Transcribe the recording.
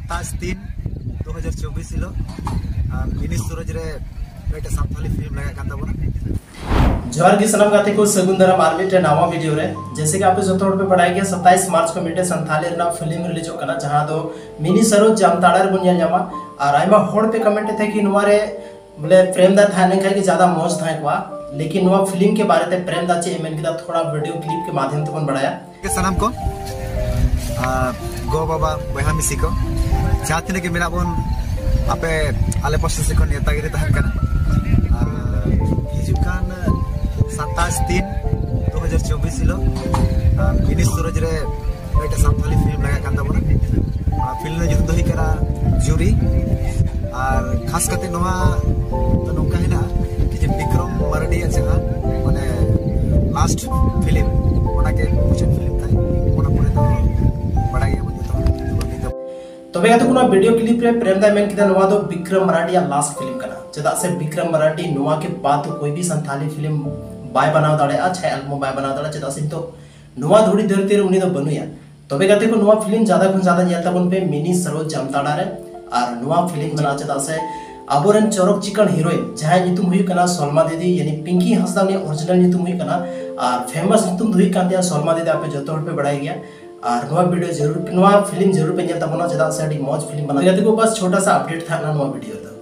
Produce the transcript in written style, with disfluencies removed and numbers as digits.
27/3/2024 हिलो मिनी सूरज रे बेटे सानथाली फिल्म लगा कान ताबोना जोहार की सनम गाते को सगुन दाराम आर्मी टे नावा वीडियो रे जैसे कि आप जो तोड़ पे पढ़ाई गया 27 मार्च को मिटे संथाली रना फिल्म रिलीज होकना जहां दो मिनी सरोज जामताड़ार बुन ᱧᱟᱢᱟ और आइमा होड़ पे कमेंट थे कि नुवारे बोले प्रेमदा थाने का कि ज्यादा मौज था एकवा लेकिन नुवा फिल्म के बारे ते प्रेमदा चे एमएन किदा थोड़ा वीडियो क्लिप के माध्यम से बन बढ़ाया के सनम को गो बाबा बहा मिसी को चाहते कि मेरा बोन आपे आले पास से को नेता गिरी तहन कना हिजुकान 27/3/2024 हिलो मिनी सूरज रे बेटे सानथाली फिल्म लगा कान ताबोना फिल्म ने जुदो ही करा जूरी और खास करते नोआ तो नोका है ना कि जे विक्रम मरडी जहां माने लास्ट फिल्म ओना के कुछ फिल्म था ओना परे तो बड़ा गया मुझे तो बेगा तो कोनो वीडियो क्लिप रे प्रेमदा मेन किदा नोवा दो विक्रम मराठी लास्ट फिल्म कना चदा से विक्रम मराठी नोवा के बाद तो कोई भी संथाली फिल्म बाय बनाव दाड़े अच्छा एल्बम बाय बनाव दाड़े चदा से तो नोवा धुड़ी धरती रे उनी दो बनुया तो बेगा को नोवा फिल्म ज्यादा खुन ज्यादा नेलता बन पे मिनी सरोज जामताड़ा रे और नोवा फिल्म बना चदा से आबोरन चौरक चिकन हीरोइन जहां नितुम हुई कना सलमा दीदी यानी पिंकी हंसदा ने ओरिजिनल नितुम हुई कना और फेमस नितुम हुई कांदिया सलमा दीदी आपे जतो हड़ पे बढ़ाई गया और नोवा वीडियो जरूर नोवा फिल्म जरूर पे नेलता बना चदा से अडी मौज फिल्म बना को बस छोटा सा अपडेट था ना नोवा वीडियो